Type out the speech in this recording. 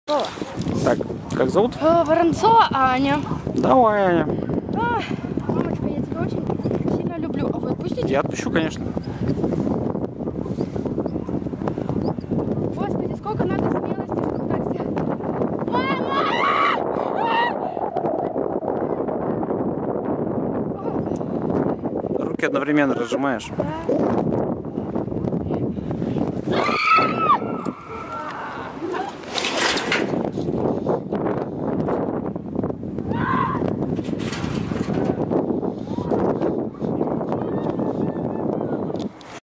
Так, как зовут? Воронцова Аня. Давай, Аня. Мамочка, я тебя очень сильно люблю. А вы отпустите? Я отпущу, конечно. Господи, сколько надо смелости, чтобы так сделать. Руки одновременно разжимаешь. Да.